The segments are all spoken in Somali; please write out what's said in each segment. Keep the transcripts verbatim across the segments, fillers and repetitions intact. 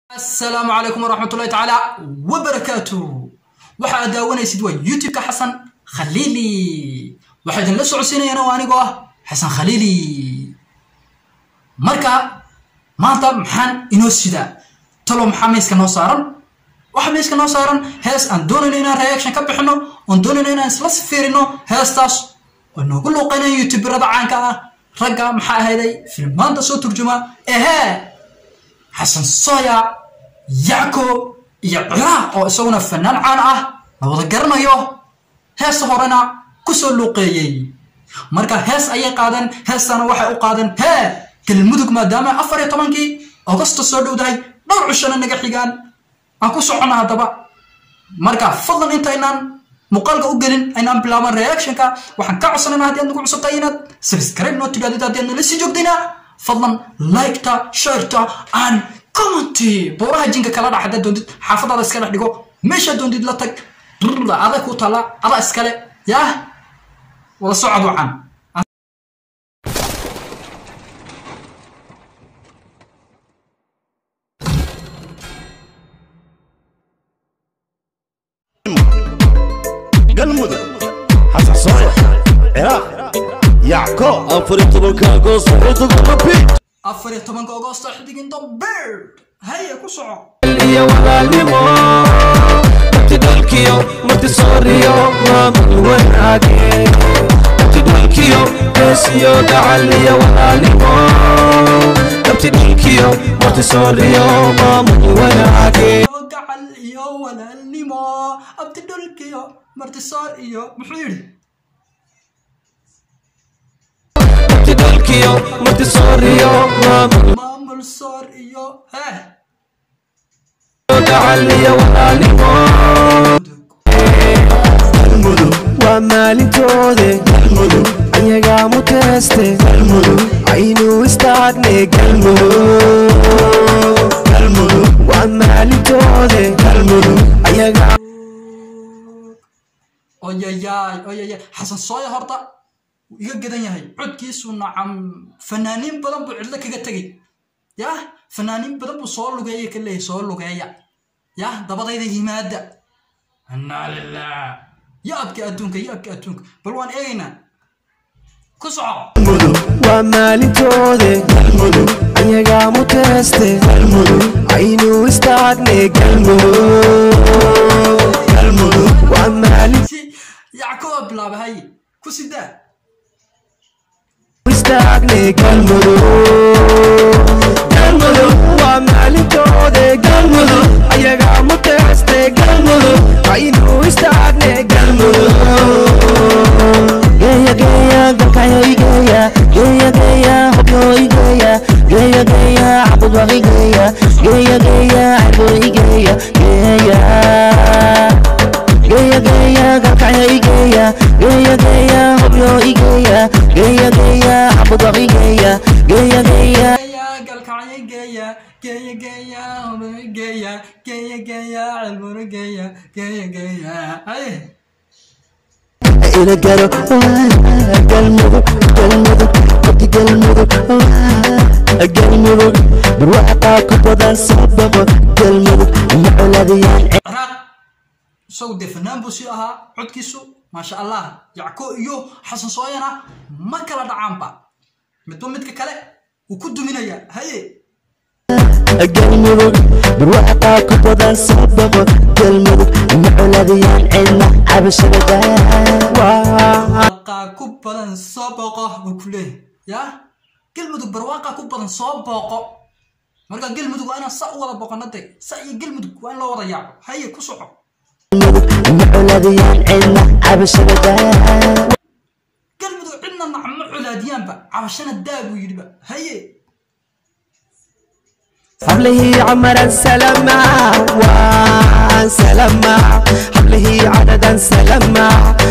السلام عليكم ورحمة الله تعالى وبركاته. waxaa daawanaysid waa YouTube-ka Xasan Khaliili. waxaan la socodsiinayaa aniga Xasan Khaliili. marka maanta maxaan inoo sida talo maxaa meeska noo saaran waxa meeska noo saaran hees aan doonayno inaan reaction ka bixino on doonayno inaan isla fiirino heestaas oo noogu luuqeynay YouTuberada caanka ah ragga maxaa ahayday filmaanta soo turjuma ehe حسن صايا يعكو يعرا أو سونا فنان عان آه لو ذكرنا يو هاس هورنا كسر لقيي مركا هاس أي قادن هاس أنا واحد قادن ها كل مدك ما دام أفر يطمنكي أغسطس صدو داي دور عشان النجاحيان أكو سعنا هذا بقى مركا فضلا أنت إنان مقالك أوجلين إنان بلا من رياكشن كا وحن كعصنا هذي نقول سطينات سبسكرايب نوت تجدد هذي نلسي جبدنا فضلا لايك تا شير تا ان كومنتي بوراها جينكا كلا دحدا دوندid xaafadada iska dhex dhigo meesha doondid la tag ada ku tala ada iskale yaa wada socod wacan قلمود حسن صايع عراق يعكو أفر يطبق أغسطس يطبق بيت أفر يطبق أغسطس حدقين دبيرد هيا كسعو يا والاليمو تدلكيو متصوريو مامن وناكي تدلكيو بسيو دعالي يا والاليمو تدلكيو متصوريو مامن وناكي دعالي يا والاليمو تدلكيو متصوريو محيري تدلكيو متصوريو مامن مامل صوريو ها دعالي يا والاليمو قلمود ومالي تودي قلمود ayaga muteste galmudu aynu istaagne galmudu قلمود waa maalintooda قلمود ayaga oyayay oyayay xasan sooya horta iga gadan yahay codkiisu nacam fanaaniin badan buu cidla kaga tagay yaa fanaaniin badan buu soo lugeeyay kaleey soo lugeeya yaa dabadayda yimaada anna lillah ya abki adduunka ya abki adduunka bal waan eegna ku soco waa maalintooda قلمود ayaga muteste قلمود aynu istaagne galmudu قلمود waa maalin si yacko bilaabahay ku sida istaagne galmudu galmudu waa maalintooda galmudu ayaga muteste galmudu aynu istaagne galmudu geya geya galkayo igeya geya geya hobyo igeya geya geya cabud waq igeya geya geya cabud igeya geya geya geya galkayo igeya geya geya hobyo igeya geya geya cabud waq igeya geya geya geya galkacyo geya geya geya hobyo geya geya geya cilmuna geya geya geya ay إلى قلب قلمك قلمك قد قلمك قلمك بالواقع كبدا سبب قلمك معلذيان عراق سو دفنان بوسي اها عدكيسو ما شاء الله يعكو iyo حسن صوينا ما kala dhacaanba midba midka kale uu ku duminaya haye قلمك بالواقع كبدا سبب قلمك معلذيان عنا عبشردا qa ku badan soo booqo buu ku leeyahay yaa galmudug barwaaqa ku badan soo booqo marka galmudug waa inaan sa u wada booqanade sa iyo galmudug waa in loo wada yaaco haye ku soco معلذيان عنا عبشردا galmudug cidna nacmo culaadiyaanba cabashana daa buu yidhiba haye حبله عمرا سلما وسلما حبله عددا سلما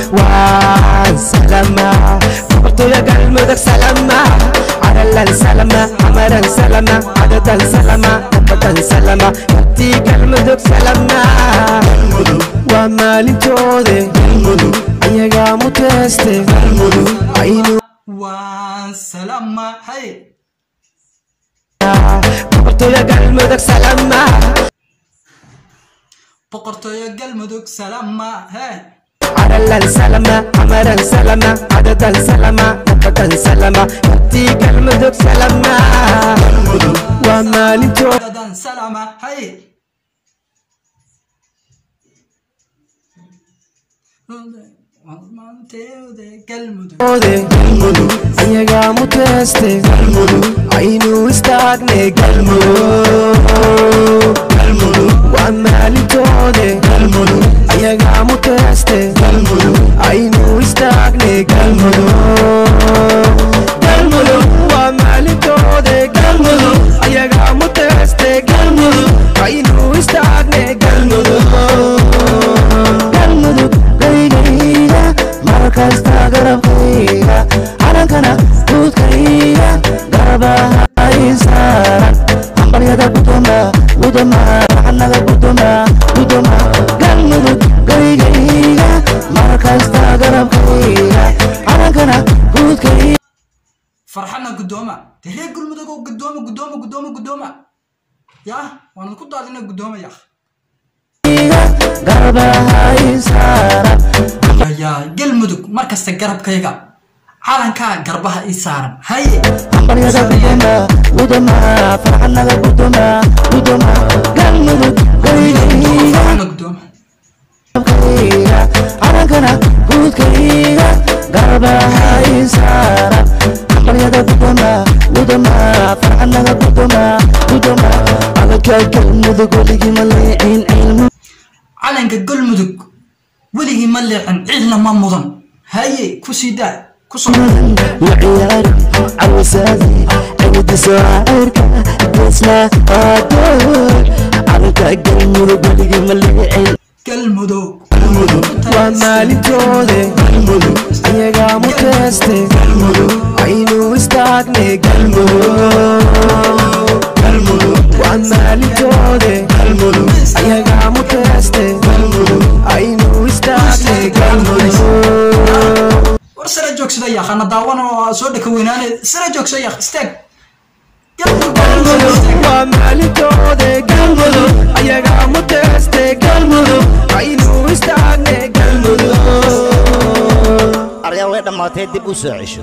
وسلما قلت يا قلبك سلما على السلما عمرا سلما عددا سلما عددا سلما قلتي قلبك سلما قلمود وما لتودي قلمود ayaga muteste قلمود aynu waan salaama haye قلت يا قلبك سلما بقرطوية قلمدك سلامة هي على السلامة عمرا سلامة عددا سلامة نبتا سلامة يأتي قلمدك سلامة وما لنتو عددا سلامة هي قلمدك ayaga muteste aynu istaagne galmudug wamaalintode ayaga muteste aynu istaagne galmudug wamaalintode ayaga muteste aynu istaagne galmudug gaygayga markasta garabkayga calankana guudkayga garbaha ay saaran hambalyada gudoma gudoma anaga gudoma gudoma galmudug gaygayga markasta garabkayga calankana guudkayga فرحنا قدومة تهي قل مدقو قدومة قدومة قدومة قدومة يا وانا كنت علينا قدومة يا garbaha ay saaran يا قل مدقو مركز تقرب كيغا عالنكا قربها اي سارن هاي hambalyada gudoma gudoma farxanaga gudoma gudoma galmudug gaygayga فرحنا قدومة calankana guudkayga garbaha ay saaran hambalyada gudoma gudoma farxanaga gudoma gudoma calanka galmudug weligii ma leecin cilmu calanka galmudug weligii ma leecin cidna ma mudan haye ku siidaa ku soo وعياري عروساتي عودي سعارك تسمع هدول عرك قلمودك ولقي مليعين galmudug ومالintode ayaga muteste aynu istaagne galmudug ومالintode ayaga muteste aynu istaagne galmudug ورسالة جوك سيدا يا خانا داوانا سودك ويناني سيدا جوك سيدا يا استاق ومالintode galmudug ayaga muteste galmudug aynu istaagne galmudug aryaa way dhamaatay dib u soo cisho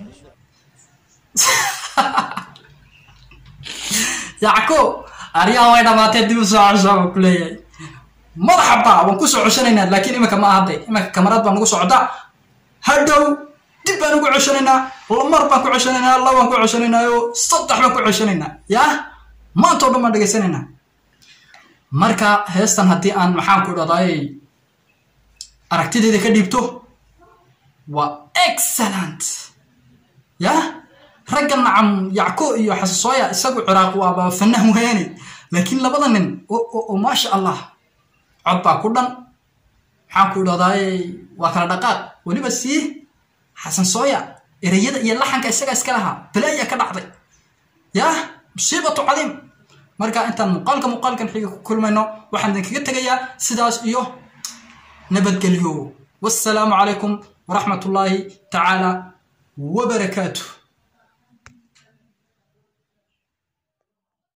يعكو أريا وين ما تدي وسعر كلية مرحبا ونكسر عشرين لكن إما كما هذي إما كاميرات بنكسر عدا هدو دب بنكو عشرين والله مر بنكو عشرين الله بنكو عشرين يو صدح بنكو عشرين يا ما أنتوا بما دقيسيننا مركا هستن هدي أن محام كل ضاي أركتدي ذيك ديبتو و excellent يا رجل نعم يعكو إيو حساسويا إساقو عراق وابا فنه مهيني لكن لبضنن وما شاء الله عطبا كردن حاكو داداي وكرا دقاق ولي بسيه حسن صويا إريادا يلاحن كإساقا إسكالها بلايا كدعضي يا مصيبة عظيم مركا انت مقالك مقالك نحيك كل ما إنو وحن ذنك قتقيا سداس إيو نبت قليو والسلام عليكم ورحمة الله تعالى وبركاته.